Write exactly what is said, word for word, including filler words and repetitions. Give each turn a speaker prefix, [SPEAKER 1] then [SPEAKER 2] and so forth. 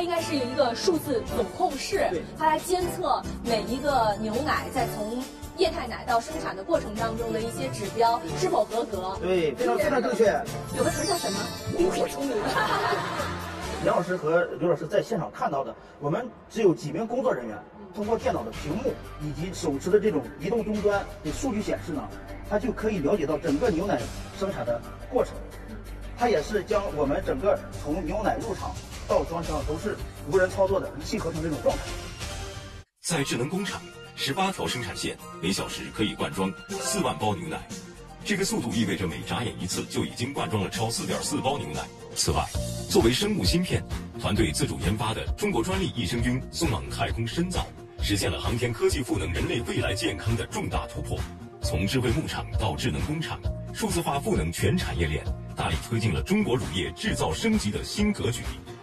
[SPEAKER 1] 应该是一个数字总控室，它来监测每一个牛奶在从液态奶到生产的过程当中的一些指标是否合格。
[SPEAKER 2] 对，非常非常正确。
[SPEAKER 1] 有的词叫什么？冰火聪明。
[SPEAKER 2] 梁老师和刘老师在现场看到的，我们只有几名工作人员，通过电脑的屏幕以及手持的这种移动终端的数据显示呢，它就可以了解到整个牛奶生产的过程。它也是将我们整个从牛奶入场到装箱都是无人操作的一气呵成这种状态。
[SPEAKER 3] 在智能工厂，十八条生产线每小时可以灌装四万包牛奶，这个速度意味着每眨眼一次就已经灌装了超四点四包牛奶。此外，作为生物芯片，团队自主研发的中国专利益生菌送往太空深造，实现了航天科技赋能人类未来健康的重大突破。从智慧牧场到智能工厂，数字化赋能全产业链，大力推进了中国乳业制造升级的新格局。